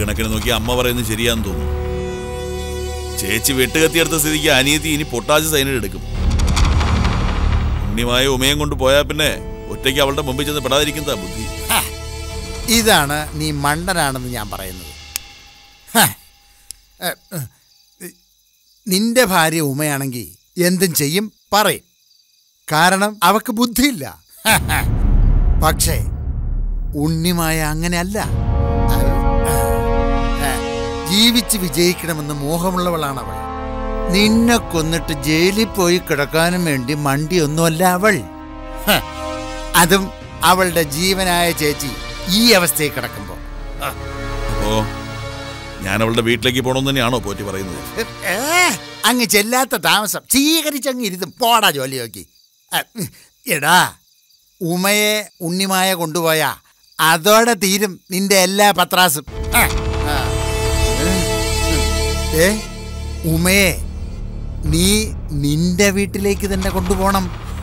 കണക്കിന് നോക്കി അമ്മ പറയുന്നത് ശരിയാന്ന് തോന്നുന്നു. ചേച്ചി വെട്ടുകത്തിയെടുത്ത സ്ഥിതിക്ക് അനിയത്തി ഇനി പൊട്ടാച്ച് സൈനൈഡ് എടുക്കും. ഉണ്ണിമായ ഉമയം കൊണ്ട് പോയാൽ പിന്നെ ഒറ്റയ്ക്ക് അവളുടെ മുമ്പിൽ ചെന്ന് പെടാതിരിക്കുന്നതാ ബുദ്ധി. ഇതാണ് നീ മണ്ടനാണെന്ന് ഞാൻ പറയുന്നത്. നിന്റെ ഭാര്യ ഉമയാണെങ്കിൽ എന്തും ചെയ്യും പറയും, കാരണം അവക്ക് ബുദ്ധിയില്ല. പക്ഷേ ഉണ്ണിമായ അങ്ങനെയല്ല. ജീവിച്ച് വിജയിക്കണമെന്ന് മോഹമുള്ളവളാണ് അവൾ. നിന്നെ കൊന്നിട്ട് ജയിലിൽ പോയി കിടക്കാനും വേണ്ടി മണ്ടിയൊന്നുമല്ല അവൾ. അതും അവളുടെ ജീവനായ ചേച്ചി ഈ അവസ്ഥയിൽ കിടക്കുമ്പോ. അപ്പോ ഞാൻ അവളുടെ വീട്ടിലേക്ക് പോകണമെന്ന് തന്നെയാണോ പോറ്റി പറയുന്നത്? അങ്ങ് ചെല്ലാത്ത താമസം സ്വീകരിച്ചങ്ങ് ഇരുതും. പോടാ ജോലി നോക്കി. എടാ, ഉമയെ ഉണ്ണിമായ കൊണ്ടുപോയാ അതോടെ തീരും നിന്റെ എല്ലാ പത്രാസും. ഉമയെ നീ നിന്റെ വീട്ടിലേക്ക് തന്നെ കൊണ്ടുപോകണം.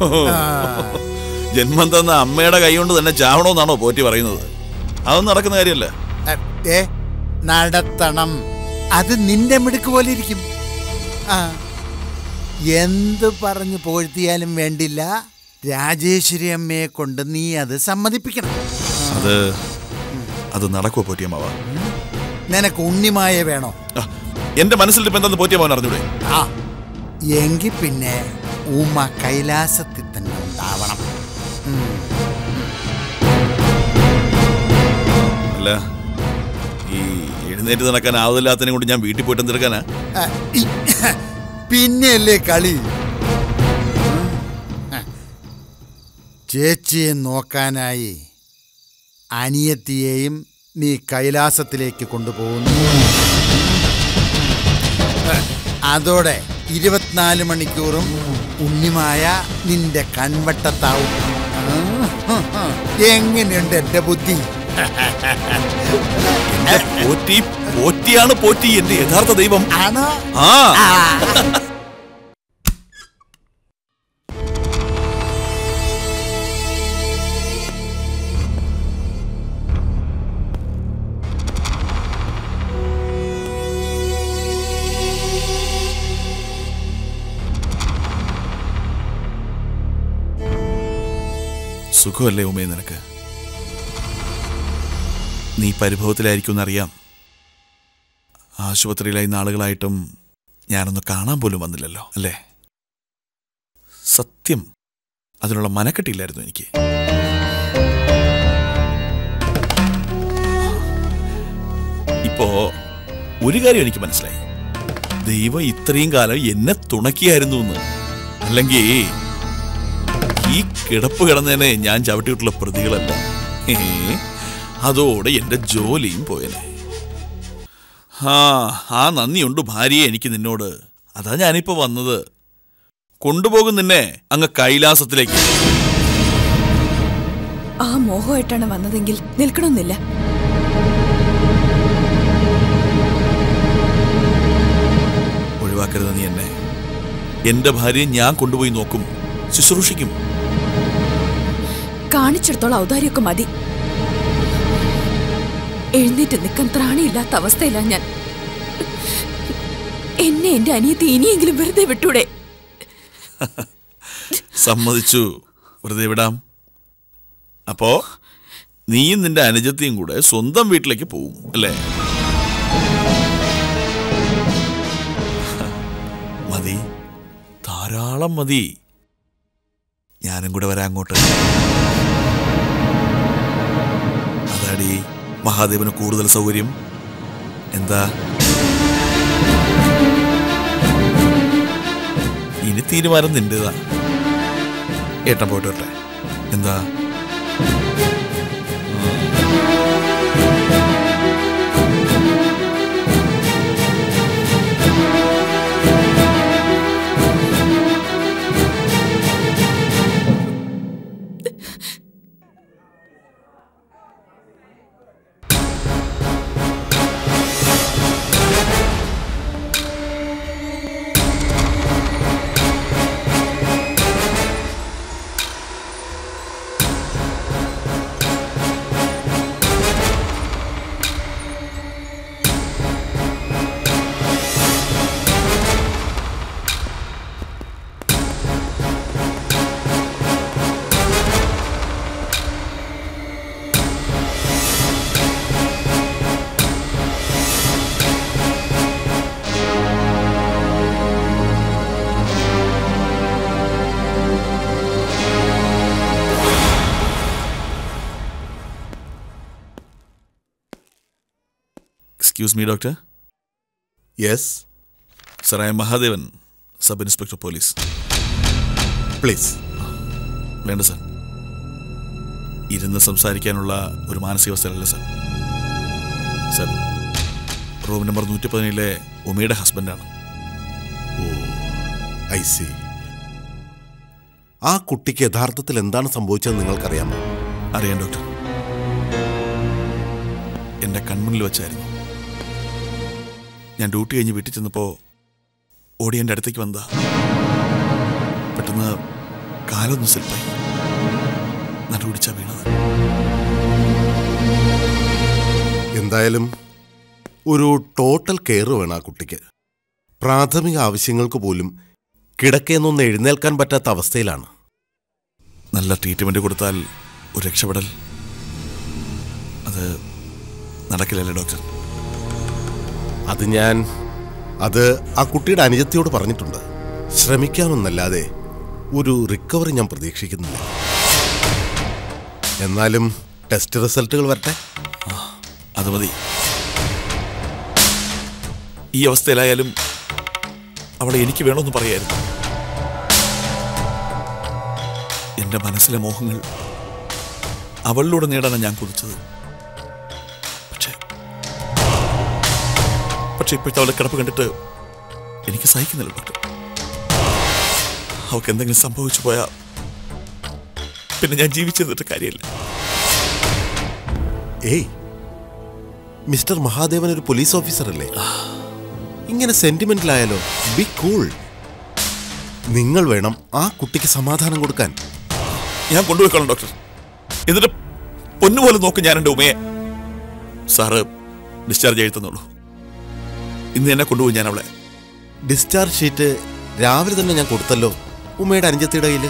ജന്മം തന്ന അമ്മയുടെ കൈ കൊണ്ട് തന്നെ ചാവണമെന്നാണോ പോറ്റി പറയുന്നത്? അതൊന്നും നടക്കുന്ന കാര്യമല്ല. നടത്തണം. അത് നിന്റെ മിടുക്ക് പോലെ ഇരിക്കും. എന്ത് പറഞ്ഞു പോഴ്ത്തിയാലും വേണ്ടില്ല, രാജേശ്വരി അമ്മയെ കൊണ്ട് നീ അത് സമ്മതിപ്പിക്കണം. അത് നടക്കുമോ പോറ്റിയമ്മാവ? നിനക്ക് ഉണ്ണിമായ വേണോ? എന്റെ മനസ്സിൽ ഇപ്പൊ എന്താന്ന് പോറ്റിയമ്മാവൻ അറിഞ്ഞൂടെ? എങ്കിൽ പിന്നെ ഉമ്മ കൈലാസത്തിൽ തന്നെ ഉണ്ടാവണം. അല്ല, ഈ എഴുന്നേറ്റ് നടക്കാൻ ആവതില്ലാത്തതിനെ കൊണ്ട് ഞാൻ വീട്ടിൽ പോയിട്ട് എന്തെടുക്കാനാ? പിന്നെയല്ലേ കളി. ചേച്ചിയെ നോക്കാനായി അനിയത്തിയെയും നീ കൈലാസത്തിലേക്ക് കൊണ്ടുപോകുന്നു. അതോടെ 24 മണിക്കൂറും ഉണ്ണിമായ നിന്റെ കൺവട്ടത്താവും. എങ്ങനെയുണ്ട് എന്റെ ബുദ്ധി? പോറ്റിയാണ് പോറ്റി, എന്റെ യഥാർത്ഥ ദൈവം. ആണോ? സുഖമല്ലേ ഉമേ നിനക്ക്? നീ പരിഭവത്തിലായിരിക്കും എന്നറിയാം. ആശുപത്രിയിലായി നാളുകളായിട്ടും ഞാനൊന്ന് കാണാൻ പോലും വന്നില്ലല്ലോ അല്ലേ? സത്യം, അതിനുള്ള മനക്കെട്ടില്ലായിരുന്നു എനിക്ക്. ഇപ്പോ ഒരു കാര്യം എനിക്ക് മനസ്സിലായി. ദൈവം ഇത്രയും കാലം എന്നെ തുണക്കിയായിരുന്നു എന്ന്. അല്ലെങ്കിൽ ഈ കിടപ്പ് കിടന്നേനെ ഞാൻ ചവിട്ടിയിട്ടുള്ള പ്രതികളല്ല. അതോടെ എന്റെ ജോലിയും പോയനെ. ആ നന്ദിയുണ്ട് ഭാര്യയെ എനിക്ക് നിന്നോട്. അതാ ഞാനിപ്പോ വന്നത്. കൊണ്ടുപോകും നിന്നെ അങ്ങ് കൈലാസത്തിലേക്ക്. ആ മോഹമായിട്ടാണ് വന്നതെങ്കിൽ നിൽക്കണമെന്നില്ല. ഒഴിവാക്കരുത് നീ എന്നെ. എന്റെ ഭാര്യയെ ഞാൻ കൊണ്ടുപോയി നോക്കും, ശുശ്രൂഷിക്കും. കാണിച്ചിടത്തോളം ഔദാര്യമൊക്കെ മതി. എഴുന്നേറ്റ് നിൽക്കാൻ ത്രാണിയില്ലാത്ത അവസ്ഥയില്ല ഞാൻ. എന്നെ എന്റെ അനിയത്തി ഇനിയെങ്കിലും വെറുതെ വിട്ടൂടെ? സമ്മതിച്ചു, വെറുതെ വിടാം. അപ്പോ നീയും നിന്റെ അനുജത്തിയും കൂടെ സ്വന്തം വീട്ടിലേക്ക് പോവും അല്ലേ? മതി, ധാരാളം മതി. ഞാനും കൂടെ വരാം അങ്ങോട്ട്. അതാടി മഹാദേവന് കൂടുതൽ സൗകര്യം. എന്താ? ഇനി തീരുമാനം നിന്റേതാ. ഏട്ടൻ പോയിട്ട് വരട്ടെ. എന്താ? Excuse me doctor. Yes. Sir, I am Mahadevan, sub inspector police. Please. വേണ്ട സർ, ഇരുന്ന് സംസാരിക്കാനുള്ള ഒരു മാനസികാവസ്ഥയല്ല സർ. സർ, റൂം നമ്പർ 117 ഉമയുടെ ഹസ്ബൻഡാണ്. Oh, I see. ആ കുട്ടിക്ക് യഥാർത്ഥത്തിൽ എന്താണ് സംഭവിച്ചതെന്ന് നിങ്ങൾക്കറിയാമോ? അറിയാം ഡോക്ടർ. എൻ്റെ കൺമുന്നിൽ വെച്ചായിരുന്നു. ഞാൻ ഡ്യൂട്ടി കഴിഞ്ഞ് വീട്ടിൽ ചെന്നപ്പോൾ ഓടി എൻ്റെ അടുത്തേക്ക് വന്നതാ. പെട്ടെന്ന് കാലൊന്ന് സ്ലിപ്പായി, നടുപിടിച്ചാ വീണത്. എന്തായാലും ഒരു ടോട്ടൽ കെയർ വേണം ആ കുട്ടിക്ക്. പ്രാഥമിക ആവശ്യങ്ങൾക്ക് പോലും കിടക്കയെന്നൊന്ന് എഴുന്നേൽക്കാൻ പറ്റാത്ത അവസ്ഥയിലാണ്. നല്ല ട്രീറ്റ്മെൻറ്റ് കൊടുത്താൽ ഒരു രക്ഷപ്പെടൽ അത് നടക്കില്ലല്ലേ ഡോക്ടർ? അത് ആ കുട്ടിയുടെ അനുജത്തിയോട് പറഞ്ഞിട്ടുണ്ട്. ശ്രമിക്കാമെന്നല്ലാതെ ഒരു റിക്കവറി ഞാൻ പ്രതീക്ഷിക്കുന്നില്ല. എന്നാലും ടെസ്റ്റ് റിസൾട്ടുകൾ വരട്ടെ. അത് മതി. ഈ അവസ്ഥയിലായാലും അവളെ എനിക്ക് വേണമെന്ന് പറയായിരുന്നു. എൻ്റെ മനസ്സിലെ മോഹങ്ങൾ അവളിലൂടെ നേടാനാണ് ഞാൻ കുതിച്ചത്. പക്ഷെ ഇപ്പോഴത്തെ അവളെ കിടപ്പ് കണ്ടിട്ട് എനിക്ക് സഹിക്കുന്നില്ല ഡോക്ടർ. അവൾക്ക് എന്തെങ്കിലും സംഭവിച്ചു പോയാൽ പിന്നെ ഞാൻ ജീവിച്ചിരുന്നിട്ട് കാര്യമില്ല. ഏയ്, മിസ്റ്റർ മഹാദേവൻ ഒരു പോലീസ് ഓഫീസർ അല്ലേ? ഇങ്ങനെ സെന്റിമെന്റിലായാലോ? B cool. നിങ്ങൾ വേണം ആ കുട്ടിക്ക് സമാധാനം കൊടുക്കാൻ. ഞാൻ കൊണ്ടുപോയിക്കോളാം ഡോക്ടർ. എന്നിട്ട് പൊന്നുപോലെ നോക്കും ഞാൻ എൻ്റെ ഉമയെ. Sir discharge എഴുത്തുന്നുള്ളൂ. ഇന്ന് എന്നെ കൊണ്ടുപോയി ഞാൻ അവളെ. ഡിസ്ചാർജ് ഷീറ്റ് രാവിലെ തന്നെ ഞാൻ കൊടുത്തല്ലോ ഉമയുടെ അനുജത്തിയുടെ കയ്യിൽ.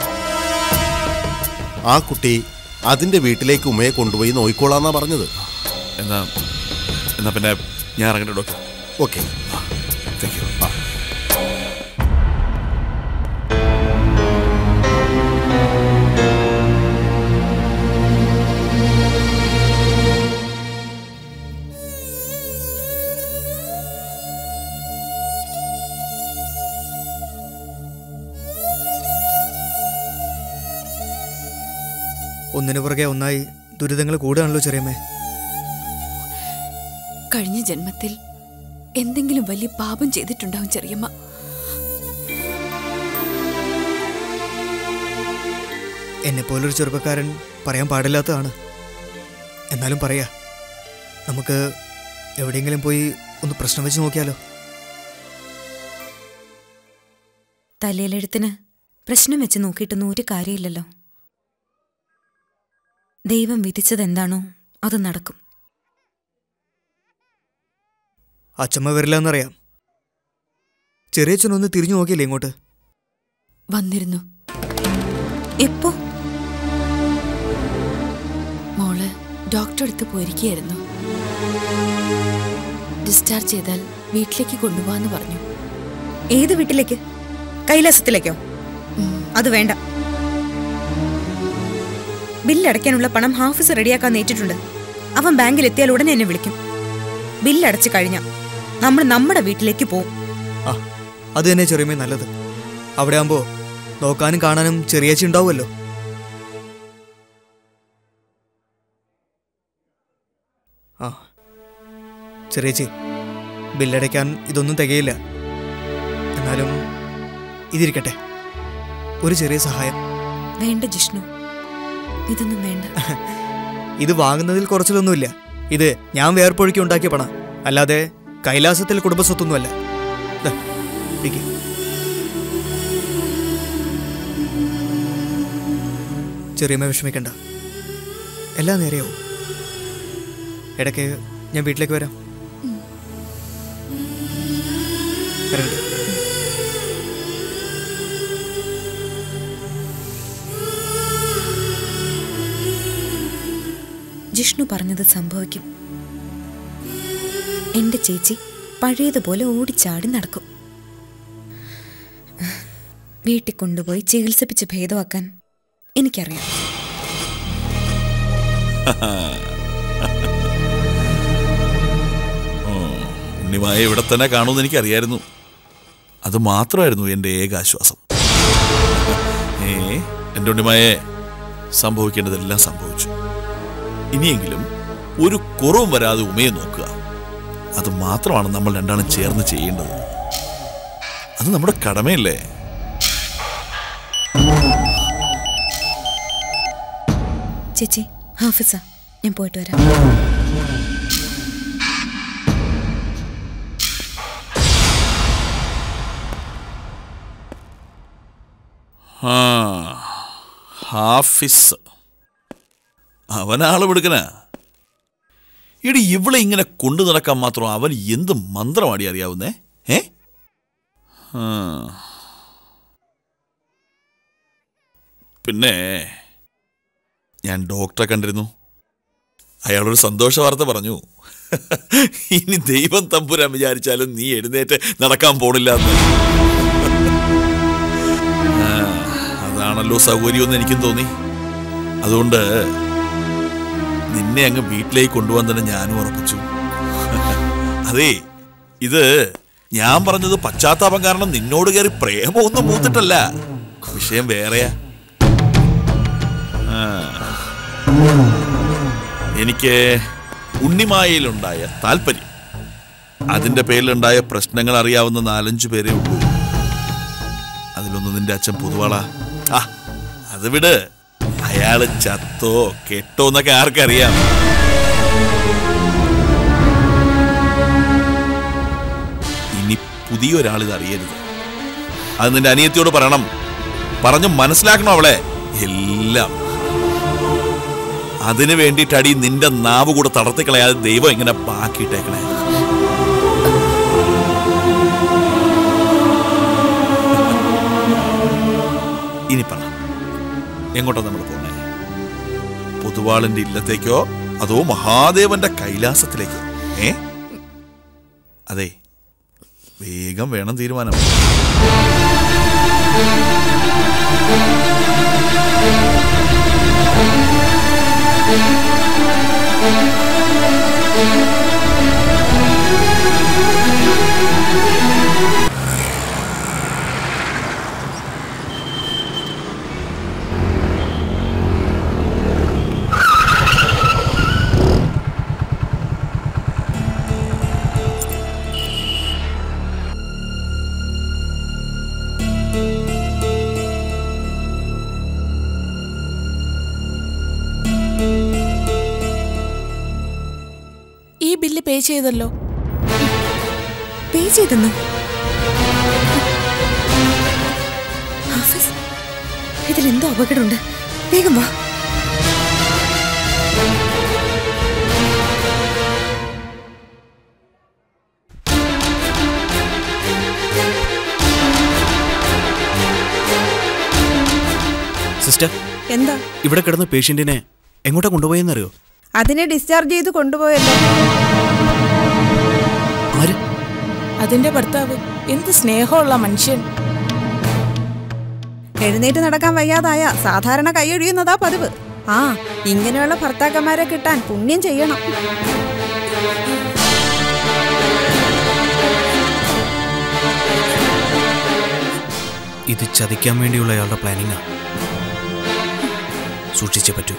ആ കുട്ടി അതിൻ്റെ വീട്ടിലേക്ക് ഉമയെ കൊണ്ടുപോയി നോയിക്കോളാന്നാ പറഞ്ഞത്. എന്നാ പിന്നെ ഞാൻ ഇറങ്ങട്ടെ ഡോക്ടർ? Okay, thank you. ഒന്നിനു പുറകെ ഒന്നായി ദുരിതങ്ങൾ കൂടുകയാണല്ലോ ചെറിയമ്മേ. കഴിഞ്ഞ ജന്മത്തിൽ എന്തെങ്കിലും വലിയ പാപം ചെയ്തിട്ടുണ്ടാവും ചെറിയമ്മ. എന്നെപ്പോലൊരു ചെറുപ്പക്കാരൻ പറയാൻ പാടില്ലാത്തതാണ്. എന്നാലും പറയാ, നമുക്ക് എവിടെയെങ്കിലും പോയി ഒന്ന് പ്രശ്നം വെച്ച് നോക്കിയാലോ? തലയിലെഴുത്തിന് പ്രശ്നം വെച്ച് നോക്കിയിട്ടൊന്നും ഒരു കാര്യമില്ലല്ലോ. ദൈവം വിധിച്ചതെന്താണോ അത് നടക്കും. അച്ചമ്മ വരില്ല എന്നറിയാം. ചെറിയച്ഛനൊന്ന് തിരിഞ്ഞു നോക്കിയില്ലേ ഇങ്ങോട്ട്? വന്നിരുന്നു. എപ്പോ? മോള് ഡോക്ടറെ അടുത്ത് പോയിരിക്കുകയായിരുന്നു. ഡിസ്ചാർജ് ചെയ്താൽ വീട്ടിലേക്ക് കൊണ്ടുപോകാന്ന് പറഞ്ഞു. ഏത് വീട്ടിലേക്ക്? കൈലാസത്തിലേക്കോ? അത് വേണ്ട. ബില്ലടയ്ക്കാനുള്ള പണം ഹാഫിസ് റെഡിയാക്കാൻ ഏറ്റിട്ടുണ്ട്. അവൻ ബാങ്കിൽ എത്തിയാൽ ഉടനെ എന്നെ വിളിക്കും. ബില്ലടച്ചു കഴിഞ്ഞാൽ നമ്മൾ നമ്മുടെ വീട്ടിലേക്ക് പോവും. ആ, അത് തന്നെ ചെറിയമേ നല്ലത്. അവിടെ ആകുമ്പോ നോക്കാനും കാണാനും ചെറിയേച്ചി ഉണ്ടാവുമല്ലോ. ആ ചെറിയേച്ചി, ബില്ലടയ്ക്കാൻ ഇതൊന്നും തികയില്ല. എന്നാലും ഇതിരിക്കട്ടെ, ഒരു ചെറിയ സഹായം. വേണ്ട ജിഷ്ണു, ഇതൊന്നും വേണ്ട. ഇത് വാങ്ങുന്നതിൽ കുറച്ചിലൊന്നുമില്ല. ഇത് ഞാൻ വേർപ്പൊഴുക്കി ഉണ്ടാക്കിയ പണം, അല്ലാതെ കൈലാസത്തിൽ കുടുംബസ്വത്തൊന്നുമല്ല. ചെറിയമ്മ വിഷമിക്കണ്ട, എല്ലാം നേരെയാവും. ഇടയ്ക്ക് ഞാൻ വീട്ടിലേക്ക് വരാം. വരണ്ടേ? ജിഷ്ണു പറഞ്ഞത് സംഭവിക്കും. എന്റെ ചേച്ചി പഴയതുപോലെ ഓടിച്ചാടി നടക്കും. വീട്ടിൽ കൊണ്ടുപോയി ചികിത്സിപ്പിച്ച് ഭേദമാക്കാൻ എനിക്കറിയാം. ഉണ്ണിമായ ഇവിടെ തന്നെ കാണുമെന്ന് എനിക്കറിയായിരുന്നു. അത് മാത്രമായിരുന്നു എൻ്റെ ഏക ആശ്വാസം. എൻ്റെ ഉണ്ണിമായെ സംഭവിക്കേണ്ടതെല്ലാം സംഭവിച്ചു. ഇനിയെങ്കിലും ഒരു കുറവും വരാതെ ഉമയെ നോക്കുക. അത് മാത്രമാണ് നമ്മൾ രണ്ടാളും ചേർന്ന് ചെയ്യേണ്ടത്. അത് നമ്മുടെ കടമയല്ലേ? ചേച്ചി, ഹാഫിസ, ഞാൻ പോയിട്ട് വരാം. ഹാഫിസ് അവനാള് വിടുക്കന. ഇടി ഇവളെ ഇങ്ങനെ കൊണ്ടു നടക്കാൻ മാത്രം അവൻ എന്ത് മന്ത്രമാടി അറിയാവുന്നേ? പിന്നെ ഞാൻ ഡോക്ടറെ കണ്ടിരുന്നു. അയാളൊരു സന്തോഷ വാർത്ത പറഞ്ഞു. ഇനി ദൈവം തമ്പുരാൻ വിചാരിച്ചാലും നീ എഴുന്നേറ്റ് നടക്കാൻ പോണില്ല എന്ന്. അതാണല്ലോ സൗകര്യമെന്ന് എനിക്കും തോന്നി. അതുകൊണ്ട് നിന്നെ അങ്ങ് വീട്ടിലേക്ക് കൊണ്ടുപോകാൻ തന്നെ ഞാനും ഉറപ്പിച്ചു. അതെ, ഇത് ഞാൻ പറഞ്ഞത് പശ്ചാത്താപം കാരണം നിന്നോട് കയറി പ്രേമമൊന്നും മൂത്തിട്ടല്ല. വിഷയം വേറെയാ. എനിക്ക് ഉണ്ണിമായയിലുണ്ടായ താല്പര്യം, അതിന്റെ പേരിലുണ്ടായ പ്രശ്നങ്ങൾ അറിയാവുന്ന 4-5 പേരേ ഉള്ളൂ. അതിലൊന്ന് നിന്റെ അച്ഛൻ പൊതുവാളാ. അത് വിട്. അയാള് ചത്തോ കെട്ടോ എന്നൊക്കെ ആർക്കറിയാം. ഇനി പുതിയൊരാളിത് അറിയരുത്. അത് നിന്റെ അനിയത്തിയോട് പറയണം. പറഞ്ഞു മനസ്സിലാക്കണം അവളെ എല്ലാം. അതിനു വേണ്ടിയിട്ടടി നിന്റെ നാവ് കൂടെ തടർത്തിക്കളയാതെ ദൈവം ഇങ്ങനെ ബാക്കിയിട്ടേക്കണേ. ഇനി പറ, എങ്ങോട്ടാ നമ്മൾ പോണേ? പൊതുവാളിന്റെ ഇല്ലത്തേക്കോ അതോ മഹാദേവന്റെ കൈലാസത്തിലേക്കോ? അതെ, വേഗം വേണം തീരുമാനം. പേ ചെയ്തല്ലോ. പേ ചെയ്തെന്നോ? ഹാഫിസ്, ഇതിലെന്തോ അപകടമുണ്ട്. വേഗം വാ. സിസ്റ്റർ, എന്താ ഇവിടെ കിടന്ന പേഷ്യന്റിനെ എങ്ങോട്ടാ കൊണ്ടുപോയെന്നറിയോ? അതിനെ ഡിസ്ചാർജ് ചെയ്ത് കൊണ്ടുപോയല്ലോ. ആര്? അതിന്റെ ഭർത്താവ്. എന്ത് സ്നേഹമുള്ള മനുഷ്യൻ. എഴുന്നേറ്റ് നടക്കാൻ വയ്യാതായ സാധാരണ കൈയൊഴിയുന്നതാ പതിവ്. ഇങ്ങനെയുള്ള ഭർത്താക്കന്മാരെ കിട്ടാൻ പുണ്യം ചെയ്യണം. ഇത് ചതിക്കാൻ വേണ്ടിയുള്ള അയാളുടെ പ്ലാനിങ്ങാ. സൂക്ഷിച്ചേ പറ്റൂ.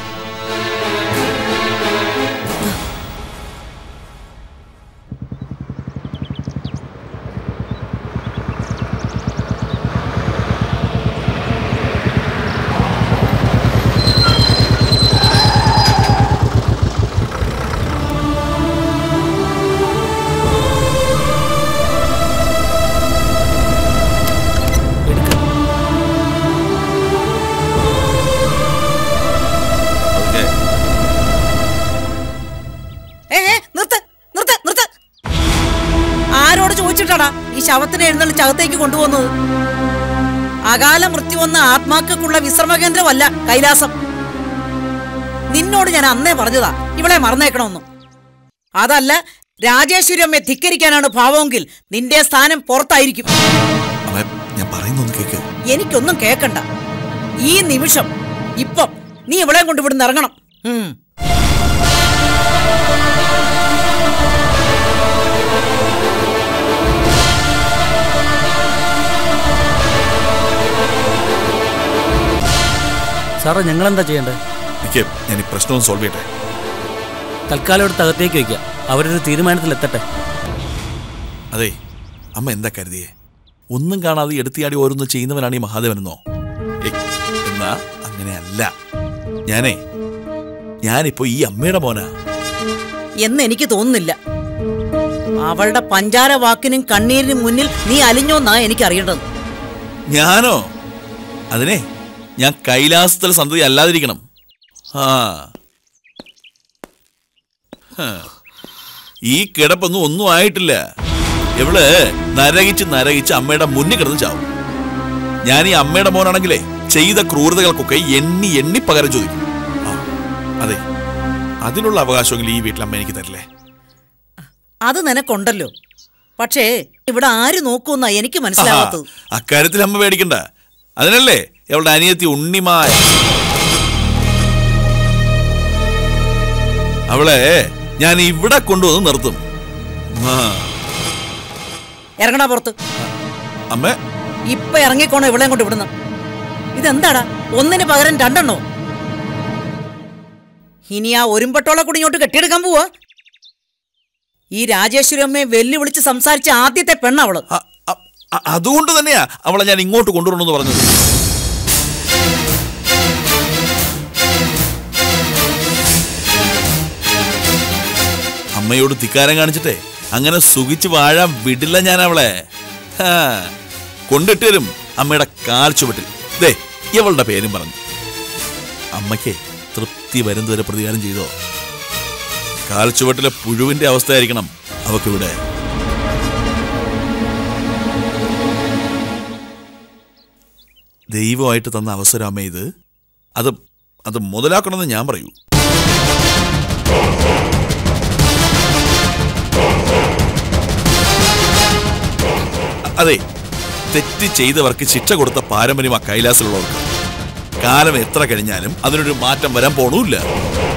ഈ ശവത്തിനെ എഴുന്നള്ളിച്ച് അകത്തേക്ക് കൊണ്ടുപോകുന്നത്? അകാല മൃത്യു വന്ന ആത്മാക്കൾക്കുള്ള വിശ്രമ കേന്ദ്രമല്ല കൈലാസം. നിന്നോട് ഞാൻ അന്നേ പറഞ്ഞതാ ഇവളെ മറന്നേക്കണമെന്നും. അതല്ല, രാജേശ്വരി അമ്മയെ ധിക്കരിക്കാനാണ് ഭാവമെങ്കിൽ നിന്റെ സ്ഥാനം പുറത്തായിരിക്കും. എനിക്കൊന്നും കേക്കണ്ട. ഈ നിമിഷം ഇപ്പം നീ ഇവളെ കൊണ്ട് ഇവിടുന്ന് ഇറങ്ങണം. സാറേ ഞങ്ങൾ എന്താ ചെയ്യേണ്ടത്? എനിക്ക് ഞാൻ ഈ പ്രശ്നവും സോൾവ് ചെയ്യട്ടെ. തൽക്കാലം എടുത്ത് അകത്തേക്ക് വയ്ക്കുക. അവരൊരു തീരുമാനത്തിലെത്തട്ടെ. അതെ, അമ്മ എന്താ കരുതിയേ? ഒന്നും കാണാതെ എടുത്തിയാടി ഓരോന്ന് ചെയ്യുന്നവനാണ് ഈ മഹാദേവനെന്നോ? എന്നാ അങ്ങനെയല്ല. ഞാനിപ്പോ ഈ അമ്മയുടെ മോനാ എന്ന് എനിക്ക് തോന്നുന്നില്ല. അവളുടെ പഞ്ചാര വാക്കിനും കണ്ണീരിനും മുന്നിൽ നീ അലിഞ്ഞോന്നാ എനിക്ക് അറിയേണ്ടത്. ഞാനോ? അതിനെ ഞാൻ കൈലാസത്തിൽ സന്തതി അല്ലാതിരിക്കണം. ഈ കിടപ്പൊന്നും ഒന്നും ആയിട്ടില്ല. ഇവള് നരകിച്ച് അമ്മയുടെ മുന്നിൽ കിടന്ന് ചാവും. ഞാൻ ഈ അമ്മയുടെ മോനാണെങ്കിലേ ചെയ്ത ക്രൂരതകൾക്കൊക്കെ എണ്ണി പകരം ചോദിക്കും. അതെ, അതിനുള്ള അവകാശമെങ്കിലും ഈ വീട്ടിൽ അമ്മ എനിക്ക് തരില്ലേ? അത് നിനക്കുണ്ടല്ലോ. പക്ഷേ ഇവിടെ ആര് നോക്കൂന്നാ എനിക്ക് മനസ്സിലാവാത്തത്. അക്കാര്യത്തിൽ അമ്മ പേടിക്കണ്ട. അതിനല്ലേ അവളുടെ അനിയത്തി ഉണ്ണിമായ. അവളെ ഞാൻ ഇവിടെ കൊണ്ടുവന്ന് നിർത്തും. ഇറങ്ങണ പുറത്ത്. അമ്മ ഇപ്പൊ ഇറങ്ങിക്കോണോ ഇവളെയും കൊണ്ട് ഇവിടുന്ന്? ഇതെന്താടാ, ഒന്നിന് പകരം രണ്ടെണ്ണോ? ഇനി ആ ഒരുമ്പട്ടോളെ കൂടി ഇങ്ങോട്ട് കെട്ടിയെടുക്കാൻ പോവാ? ഈ രാജേശ്വരി അമ്മയെ വെല്ലുവിളിച്ച് സംസാരിച്ച ആദ്യത്തെ പെണ്ണവള്. അതുകൊണ്ട് തന്നെയാ അവളെ ഞാൻ ഇങ്ങോട്ട് കൊണ്ടുവരണമെന്ന് പറഞ്ഞത്. അമ്മയോട് ധിക്കാരം കാണിച്ചിട്ടേ അങ്ങനെ സുഖിച്ച് വാഴാൻ വിടില്ല ഞാൻ അവളെ. കൊണ്ടിട്ട് വരും അമ്മയുടെ കാൽ ചുവട്ടിൽ. ദേ ഇവളുടെ പേരും പറഞ്ഞു. അമ്മയ്ക്ക് തൃപ്തി വരുന്നതുവരെ പ്രതികാരം ചെയ്തോ? കാൽ ചുവട്ടിലെ പുഴുവിന്റെ അവസ്ഥയായിരിക്കണം അവക്കിവിടെ. ദൈവമായിട്ട് തന്ന അവസരം അമ്മ ഇത്. അത് മുതലാക്കണമെന്ന് ഞാൻ പറയൂ. അതെ, തെറ്റ് ചെയ്തവർക്ക് ശിക്ഷ കൊടുത്ത പാരമ്പര്യം ആ കൈലാസിലുള്ളവർക്ക്. കാലം എത്ര കഴിഞ്ഞാലും അതിനൊരു മാറ്റം വരാൻ പോണൂല്ല.